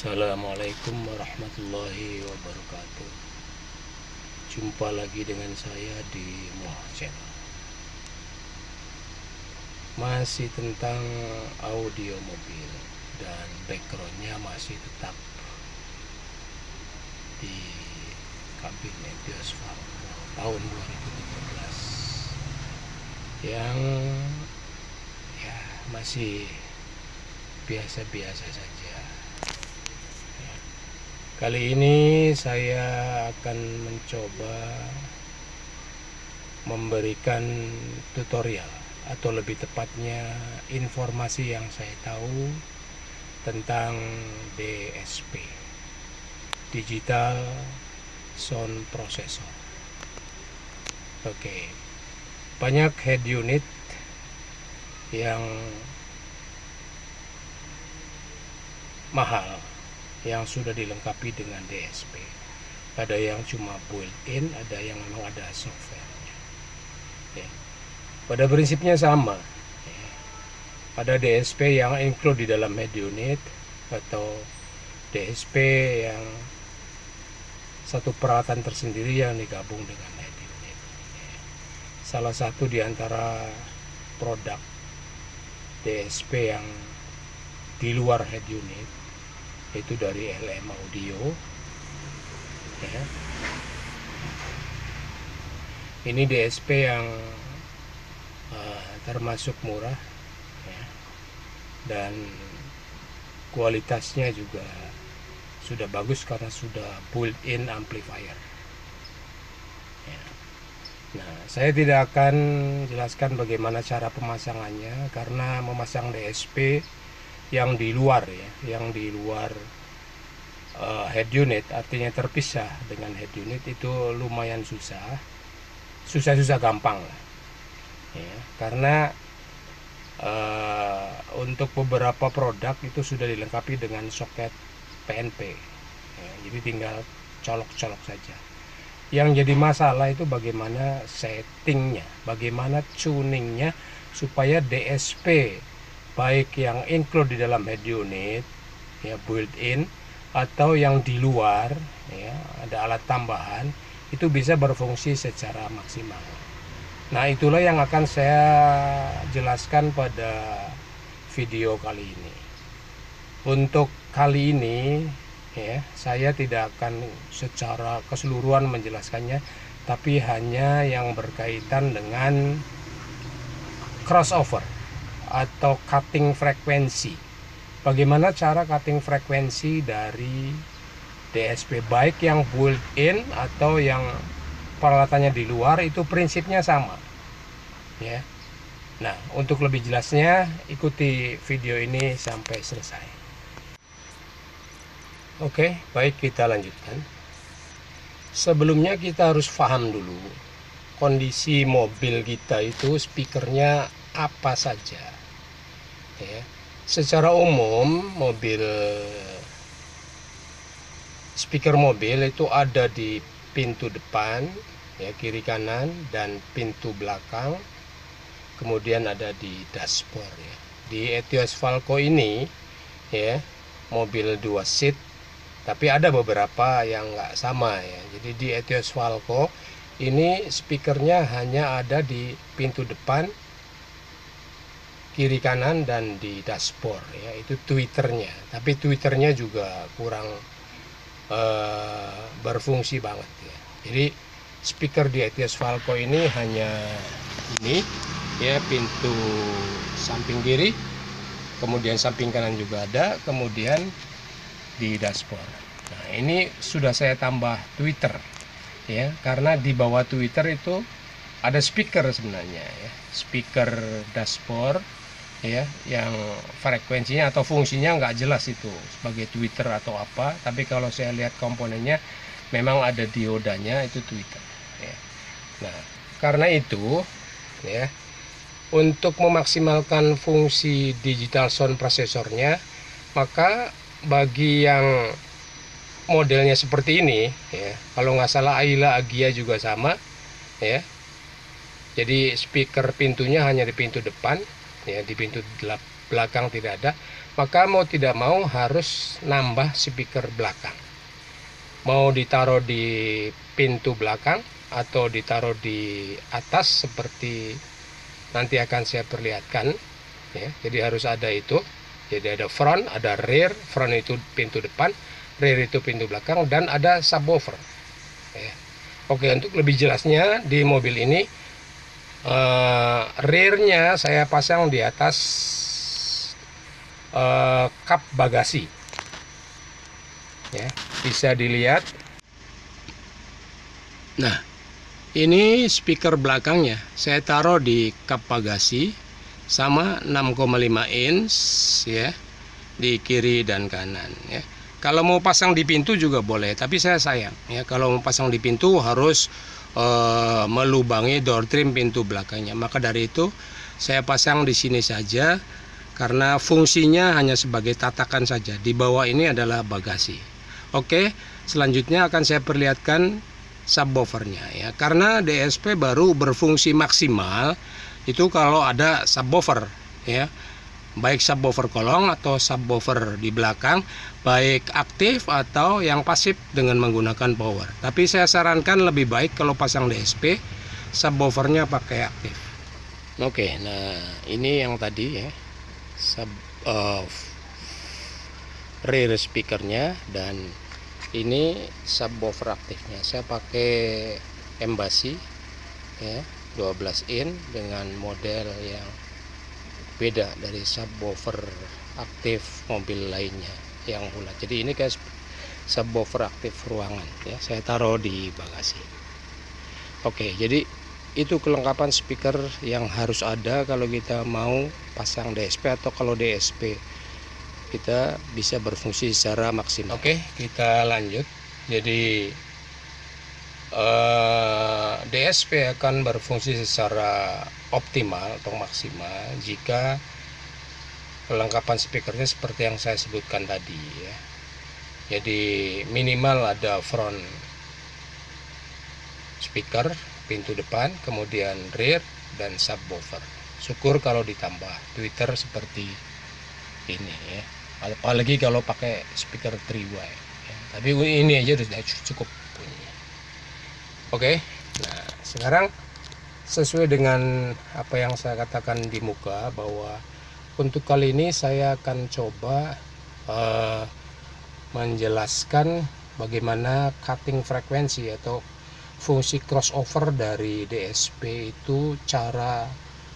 Assalamualaikum warahmatullahi wabarakatuh. Jumpa lagi dengan saya di Moh Channel. Masih tentang audio mobil dan backgroundnya masih tetap di kabin Etios Falco tahun 2013 yang ya masih biasa-biasa saja. Kali ini saya akan mencoba memberikan tutorial atau lebih tepatnya informasi yang saya tahu tentang DSP, Digital Sound Processor. Oke, banyak head unit yang mahal yang sudah dilengkapi dengan DSP. Ada yang cuma built-in, ada yang memang ada softwarenya. Ya. Pada prinsipnya sama. Ya. Ada DSP yang include di dalam head unit atau DSP yang satu peralatan tersendiri yang digabung dengan head unit. Ya. Salah satu di antara produk DSP yang di luar head unit itu dari LM Audio ya. Ini DSP yang termasuk murah ya, dan kualitasnya juga sudah bagus karena sudah built-in amplifier ya. Nah, saya tidak akan jelaskan bagaimana cara pemasangannya karena memasang DSP yang di luar ya, yang di luar head unit, artinya terpisah dengan head unit, itu lumayan susah gampang lah ya, karena untuk beberapa produk itu sudah dilengkapi dengan soket PNP ya, jadi tinggal colok-colok saja. Yang jadi masalah itu bagaimana settingnya, bagaimana tuningnya supaya DSP baik yang include di dalam head unit ya, built-in, atau yang di luar ya, ada alat tambahan, itu bisa berfungsi secara maksimal. Nah, itulah yang akan saya jelaskan pada video kali ini. Untuk kali ini ya, saya tidak akan secara keseluruhan menjelaskannya, tapi hanya yang berkaitan dengan crossover atau cutting frekuensi. Bagaimana cara cutting frekuensi dari DSP baik yang built-in atau yang peralatannya di luar, itu prinsipnya sama ya. Nah, untuk lebih jelasnya ikuti video ini sampai selesai. Oke, baik, kita lanjutkan. Sebelumnya kita harus paham dulu kondisi mobil kita itu speakernya apa saja ya. Secara umum speaker mobil itu ada di pintu depan ya, kiri kanan, dan pintu belakang, kemudian ada di dashboard ya. Di Etios Falco ini ya, mobil 2 seat, tapi ada beberapa yang nggak sama ya. Jadi di Etios Falco ini speakernya hanya ada di pintu depan, kiri kanan, dan di dashboard ya, itu tweeternya. Tapi tweeternya juga kurang berfungsi banget ya. Jadi speaker di Etios Falco ini hanya ini ya, pintu samping kiri, kemudian samping kanan juga ada, kemudian di dashboard. Nah, ini sudah saya tambah tweeter ya, karena di bawah tweeter itu ada speaker sebenarnya ya, speaker dashboard ya, yang frekuensinya atau fungsinya nggak jelas itu sebagai tweeter atau apa, tapi kalau saya lihat komponennya memang ada diodanya, itu tweeter ya. Nah, karena itu ya, untuk memaksimalkan fungsi digital sound processornya, maka bagi yang modelnya seperti ini ya, kalau nggak salah Ayla Agia juga sama ya, jadi speaker pintunya hanya di pintu depan ya, di pintu belakang tidak ada. maka mau tidak mau harus nambah speaker belakang. Mau ditaruh di pintu belakang atau ditaruh di atas seperti nanti akan saya perlihatkan ya. Jadi harus ada itu. Jadi ada front, ada rear. Front itu pintu depan, rear itu pintu belakang, dan ada subwoofer ya. Oke, untuk lebih jelasnya di mobil ini rearnya saya pasang di atas kap bagasi ya, bisa dilihat. Nah, ini speaker belakangnya saya taruh di kap bagasi sama 6,5 inch ya, di kiri dan kanan ya. Kalau mau pasang di pintu juga boleh, tapi saya sayang ya, kalau mau pasang di pintu harus melubangi door trim pintu belakangnya. Maka dari itu saya pasang di sini saja, karena fungsinya hanya sebagai tatakan saja. Di bawah ini adalah bagasi. Oke, selanjutnya akan saya perlihatkan subwoofernya ya. Karena DSP baru berfungsi maksimal itu kalau ada subwoofer ya, baik subwoofer kolong atau subwoofer di belakang, baik aktif atau yang pasif dengan menggunakan power. Tapi saya sarankan lebih baik kalau pasang DSP subwoofernya pakai aktif. Oke, nah ini yang tadi ya, rear speakernya, dan ini subwoofer aktifnya. Saya pakai Embassy ya, 12 in dengan model yang beda dari subwoofer aktif mobil lainnya yang bulat. Jadi ini kayak subwoofer aktif ruangan ya, saya taruh di bagasi. Oke, jadi itu kelengkapan speaker yang harus ada kalau kita mau pasang DSP, atau kalau DSP kita bisa berfungsi secara maksimal. Oke, kita lanjut. Jadi DSP akan berfungsi secara optimal atau maksimal jika kelengkapan speakernya seperti yang saya sebutkan tadi ya. Jadi minimal ada front speaker, pintu depan, kemudian rear, dan subwoofer. Syukur kalau ditambah tweeter seperti ini ya, apalagi kalau pakai speaker 3-way ya. Tapi ini aja sudah cukup bunyi. Oke, nah sekarang sesuai dengan apa yang saya katakan di muka, bahwa untuk kali ini saya akan coba menjelaskan bagaimana cutting frekuensi atau fungsi crossover dari DSP itu, cara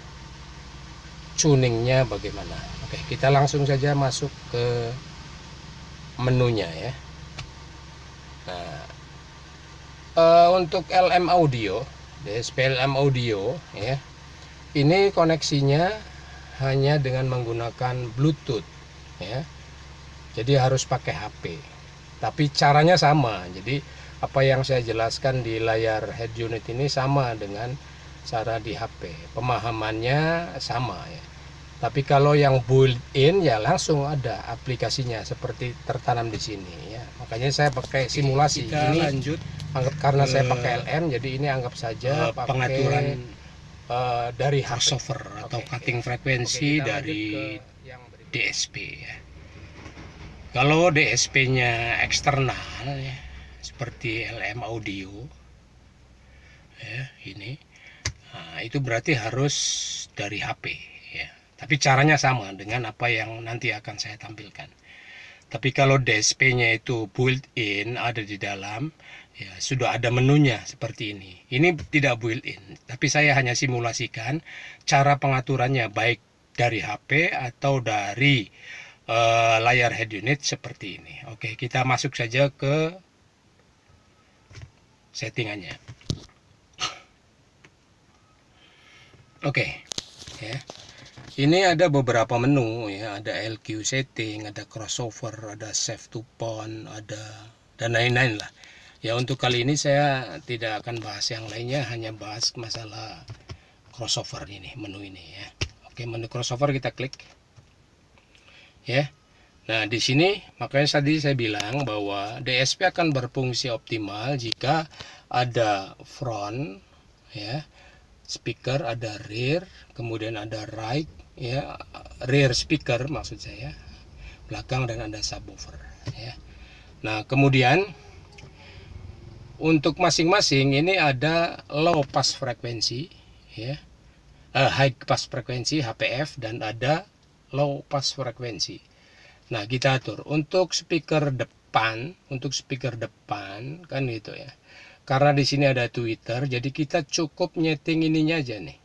tuningnya bagaimana. Oke, kita langsung saja masuk ke menunya ya. Nah, untuk LM Audio, DSP LM Audio ya, ini koneksinya hanya dengan menggunakan Bluetooth ya. Jadi harus pakai HP. Tapi caranya sama. Jadi apa yang saya jelaskan di layar head unit ini sama dengan cara di HP. Pemahamannya sama ya. Tapi kalau yang built-in ya langsung ada aplikasinya seperti tertanam di sini ya. Makanya saya pakai simulasi. Kita ini lanjut karena saya pakai LM, jadi ini anggap saja pakai pengaturan dari crossover atau cutting frekuensi dari DSP ya. Kalau DSP-nya eksternal ya, seperti LM Audio ya, ini nah, itu berarti harus dari HP ya. Tapi caranya sama dengan apa yang nanti akan saya tampilkan. Tapi kalau DSP-nya itu built-in, ada di dalam ya, sudah ada menunya seperti ini. Ini tidak built-in, tapi saya hanya simulasikan cara pengaturannya baik dari HP atau dari layar head unit seperti ini. Oke, kita masuk saja ke settingannya. Oke, ya. Ini ada beberapa menu ya, ada LQ setting, ada crossover, ada save to phone, ada dan lain-lain lah. Ya, untuk kali ini saya tidak akan bahas yang lainnya, hanya bahas masalah crossover ini, menu ini ya. Oke, menu crossover kita klik. Ya. Nah, di sini makanya tadi saya bilang bahwa DSP akan berfungsi optimal jika ada front ya, speaker, ada rear, kemudian ada right ya, rear speaker maksud saya, belakang dan ada subwoofer ya. Nah, kemudian untuk masing-masing ini ada low pass frekuensi ya, high pass frekuensi HPF, dan ada low pass frekuensi. Nah, kita atur untuk speaker depan, kan gitu ya. Karena di sini ada tweeter, jadi kita cukup nyeting ininya aja nih,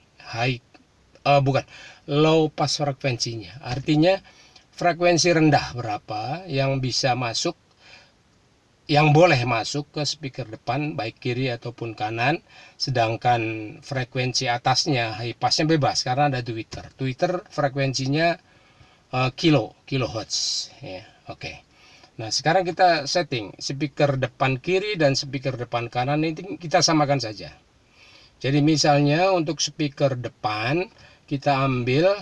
low pass frekuensinya. Artinya frekuensi rendah berapa yang bisa masuk, yang boleh masuk ke speaker depan baik kiri ataupun kanan, sedangkan frekuensi atasnya high passnya bebas karena ada tweeter. Tweeter frekuensinya kilohertz ya. Oke. Nah, sekarang kita setting speaker depan kiri dan speaker depan kanan ini kita samakan saja. Jadi misalnya untuk speaker depan kita ambil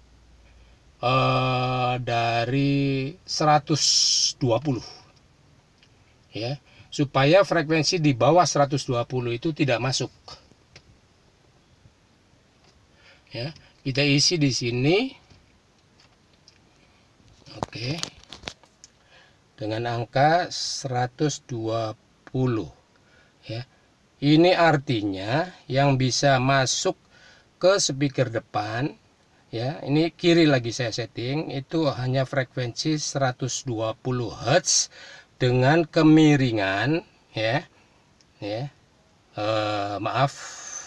dari 120 ya, supaya frekuensi di bawah 120 itu tidak masuk ya. Kita isi di sini, oke, dengan angka 120 ya. Ini artinya yang bisa masuk ke speaker depan ya, ini kiri lagi saya setting, itu hanya frekuensi 120 Hz dengan kemiringan ya, maaf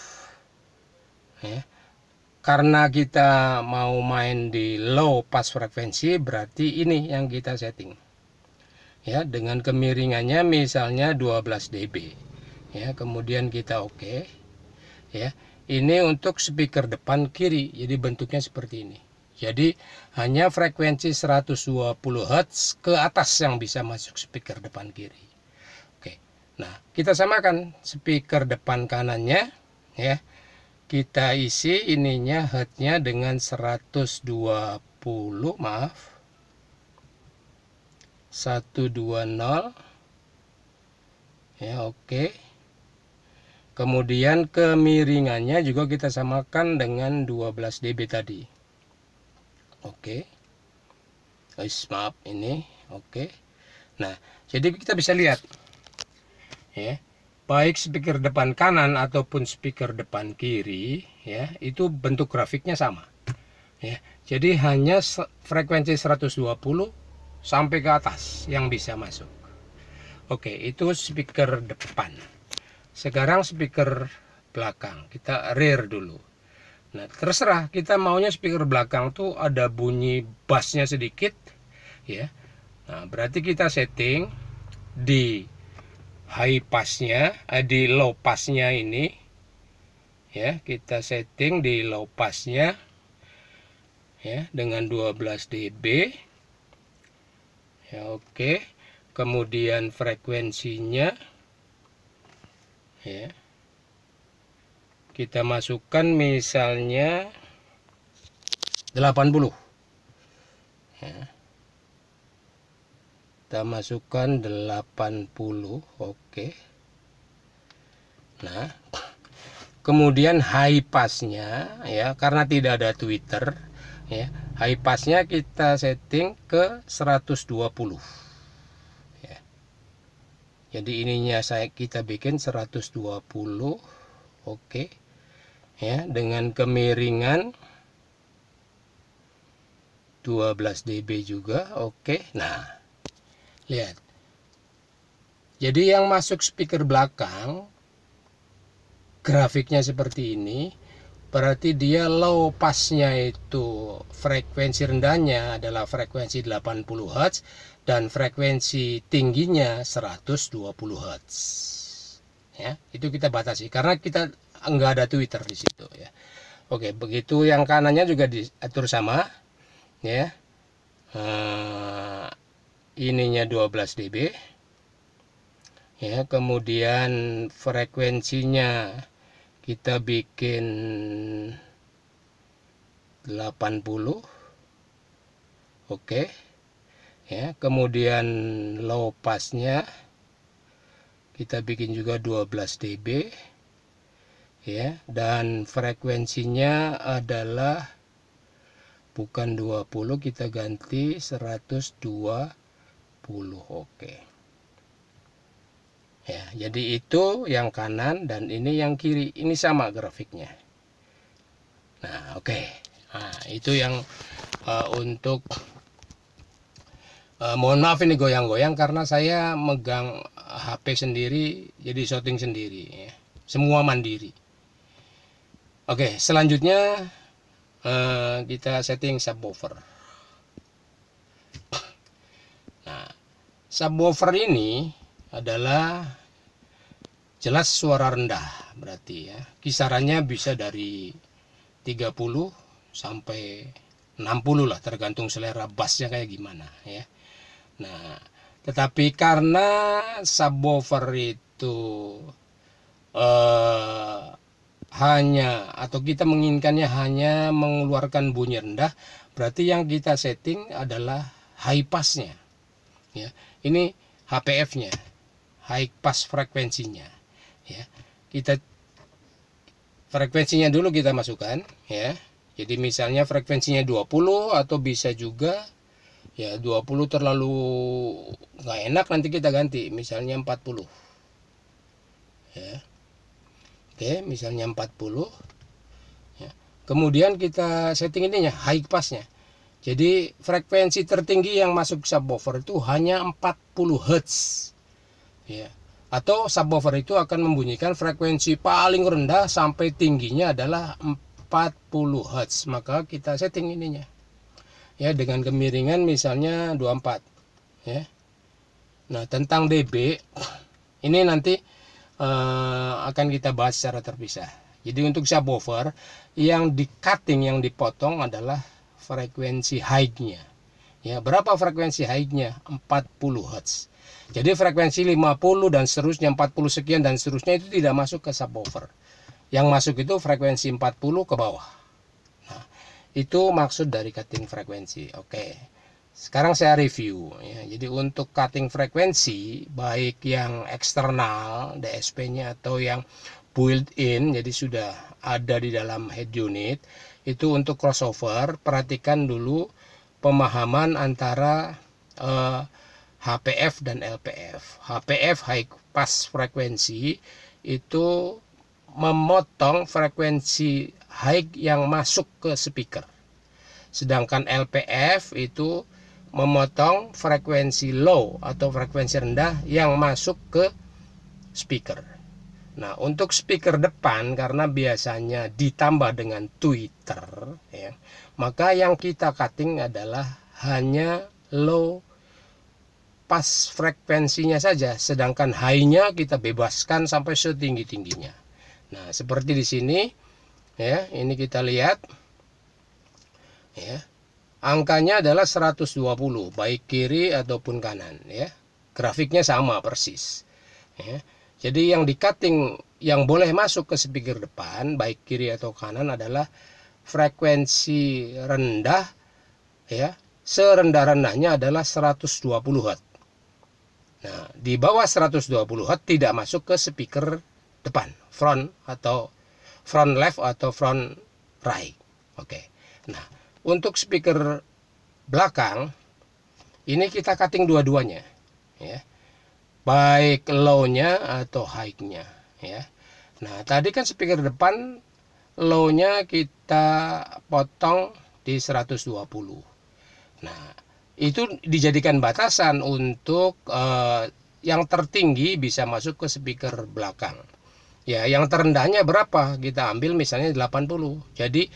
ya, karena kita mau main di low pass frekuensi berarti ini yang kita setting ya, dengan kemiringannya misalnya 12 dB ya. Kemudian kita oke ya. Ini untuk speaker depan kiri, jadi bentuknya seperti ini. Jadi hanya frekuensi 120 Hz ke atas yang bisa masuk speaker depan kiri. Oke. Nah, kita samakan speaker depan kanannya ya. Kita isi ininya Hz-nya dengan 120, maaf. 120 ya, oke. Kemudian kemiringannya juga kita samakan dengan 12 dB tadi. Oke. Maaf ini. Oke. Nah, jadi kita bisa lihat ya, baik speaker depan kanan ataupun speaker depan kiri ya, itu bentuk grafiknya sama ya. Jadi hanya frekuensi 120 sampai ke atas yang bisa masuk. Oke, itu speaker depan. Sekarang speaker belakang, kita rear dulu. Nah, terserah kita maunya speaker belakang tuh ada bunyi bassnya sedikit ya. Nah, berarti kita setting di high passnya, di low passnya ini ya, kita setting di low passnya ya dengan 12 dB ya, oke. Kemudian frekuensinya ya, kita masukkan misalnya 80 ya. Kita masukkan 80, oke. Nah, kemudian high passnya ya, karena tidak ada tweeter ya, high passnya kita setting ke 120 ya. Jadi ininya kita bikin 120, oke ya, dengan kemiringan 12 dB juga, oke. Nah, lihat, jadi yang masuk speaker belakang grafiknya seperti ini, berarti dia low passnya itu frekuensi rendahnya adalah frekuensi 80 Hz dan frekuensi tingginya 120 Hz ya. Itu kita batasi karena kita enggak ada tweeter di situ ya. Oke, begitu yang kanannya juga diatur sama ya. Ininya 12 dB ya, kemudian frekuensinya kita bikin 80, oke ya. Kemudian low passnya kita bikin juga 12 dB ya, dan frekuensinya adalah bukan 20, kita ganti 120. Oke. Ya, jadi itu yang kanan dan ini yang kiri. Ini sama grafiknya. Nah, oke. Nah, itu yang untuk mohon maaf ini goyang-goyang karena saya megang HP sendiri, jadi shooting sendiri ya. Semua mandiri. Oke, selanjutnya kita setting subwoofer. Nah, subwoofer ini adalah jelas suara rendah, berarti ya. Kisarannya bisa dari 30 sampai 60 lah, tergantung selera bassnya kayak gimana ya. Nah, tetapi karena subwoofer itu hanya atau kita menginginkannya hanya mengeluarkan bunyi rendah, berarti yang kita setting adalah high passnya ya. Ini HPF-nya, high pass frekuensinya ya. Kita frekuensinya dulu kita masukkan ya. Jadi misalnya frekuensinya 20 atau bisa juga ya 20 terlalu nggak enak, nanti kita ganti misalnya 40 ya. Oke, misalnya 40 ya. Kemudian kita setting ininya high passnya. Jadi frekuensi tertinggi yang masuk subwoofer itu hanya 40 Hz ya. Atau subwoofer itu akan membunyikan frekuensi paling rendah sampai tingginya adalah 40 Hz. Maka kita setting ininya ya dengan kemiringan misalnya 24 ya. Nah, tentang dB ini nanti akan kita bahas secara terpisah. Jadi untuk subwoofer yang di cutting, yang dipotong adalah frekuensi high-nya ya. Berapa frekuensi high-nya? 40 Hz. Jadi frekuensi 50 dan seterusnya, 40 sekian dan seterusnya itu tidak masuk ke subwoofer. Yang masuk itu frekuensi 40 ke bawah. Nah, itu maksud dari cutting frekuensi. Oke. Sekarang saya review ya. Jadi untuk cutting frekuensi baik yang eksternal DSP-nya atau yang built-in, jadi sudah ada di dalam head unit, itu untuk crossover perhatikan dulu pemahaman antara HPF dan LPF. HPF high pass frekuensi itu memotong frekuensi high yang masuk ke speaker. Sedangkan LPF itu memotong frekuensi low atau frekuensi rendah yang masuk ke speaker. Nah, untuk speaker depan karena biasanya ditambah dengan tweeter ya, maka yang kita cutting adalah hanya low pass frekuensinya saja, sedangkan high-nya kita bebaskan sampai setinggi-tingginya. Nah, seperti di sini ya, ini kita lihat ya. Angkanya adalah 120 baik kiri ataupun kanan ya. Grafiknya sama persis ya. Jadi yang di cutting yang boleh masuk ke speaker depan baik kiri atau kanan adalah frekuensi rendah ya. Serendah-rendahnya adalah 120 Hz. Nah, di bawah 120 Hz tidak masuk ke speaker depan, front atau front left atau front right. Oke. Nah, untuk speaker belakang ini kita cutting dua-duanya ya. Baik low-nya atau high-nya ya. Nah, tadi kan speaker depan low-nya kita potong di 120. Nah, itu dijadikan batasan untuk yang tertinggi bisa masuk ke speaker belakang. Ya, yang terendahnya berapa? Kita ambil misalnya 80. Jadi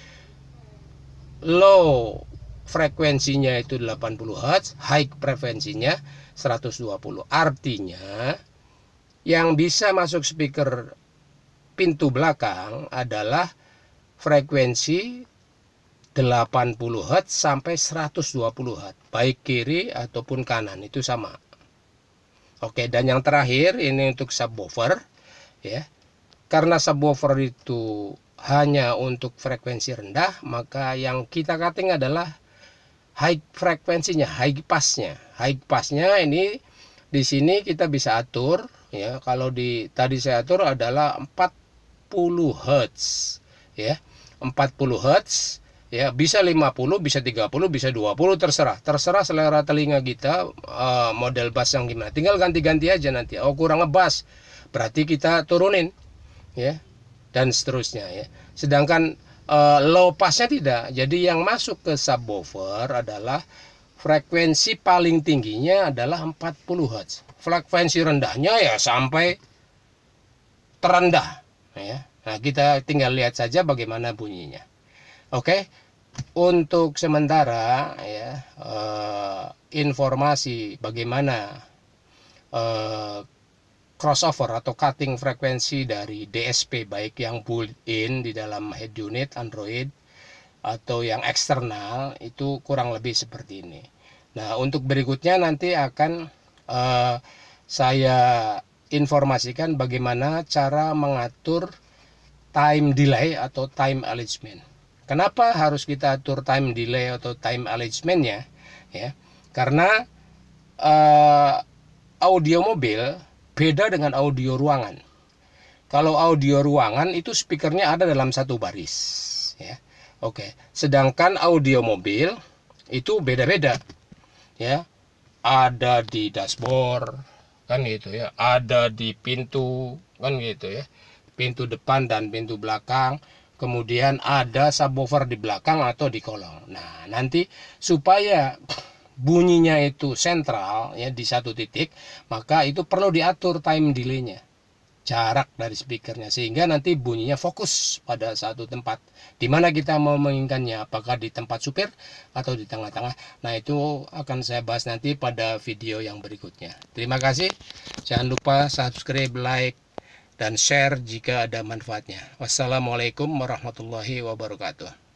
low frekuensinya itu 80 Hz, high frekuensinya 120. Artinya yang bisa masuk speaker pintu belakang adalah frekuensi 80 Hz sampai 120 Hz, baik kiri ataupun kanan itu sama. Oke, dan yang terakhir ini untuk subwoofer ya. Karena subwoofer itu hanya untuk frekuensi rendah, maka yang kita cutting adalah high frekuensinya, high passnya. High passnya ini di sini kita bisa atur ya. Kalau tadi saya atur adalah 40 Hz ya. 40 Hz Ya, bisa 50, bisa 30, bisa 20, terserah selera telinga kita, model bass yang gimana, tinggal ganti-ganti aja nanti. Oh, kurang ngebass, berarti kita turunin, ya, dan seterusnya, ya. Sedangkan low passnya tidak, jadi yang masuk ke subwoofer adalah frekuensi paling tingginya adalah 40 Hz, frekuensi rendahnya ya sampai terendah, ya. Nah, kita tinggal lihat saja bagaimana bunyinya. Oke, untuk sementara ya, informasi bagaimana crossover atau cutting frekuensi dari DSP, baik yang built-in di dalam head unit Android atau yang eksternal, itu kurang lebih seperti ini. Nah, untuk berikutnya nanti akan saya informasikan bagaimana cara mengatur time delay atau time alignment. Kenapa harus kita atur time delay atau time alignment-nya? Ya, karena audio mobil beda dengan audio ruangan. Kalau audio ruangan itu speakernya ada dalam satu baris, ya. Oke. Sedangkan audio mobil itu beda-beda, ya. Ada di dashboard, kan gitu ya. Ada di pintu, kan gitu ya. Pintu depan dan pintu belakang. Kemudian ada subwoofer di belakang atau di kolong. Nah, nanti supaya bunyinya itu sentral, ya, di satu titik, maka itu perlu diatur time delay-nya, jarak dari speakernya, sehingga nanti bunyinya fokus pada satu tempat. Di mana kita mau menginginkannya, apakah di tempat supir atau di tengah-tengah. Nah, itu akan saya bahas nanti pada video yang berikutnya. Terima kasih. Jangan lupa subscribe, like, dan share jika ada manfaatnya. Wassalamualaikum warahmatullahi wabarakatuh.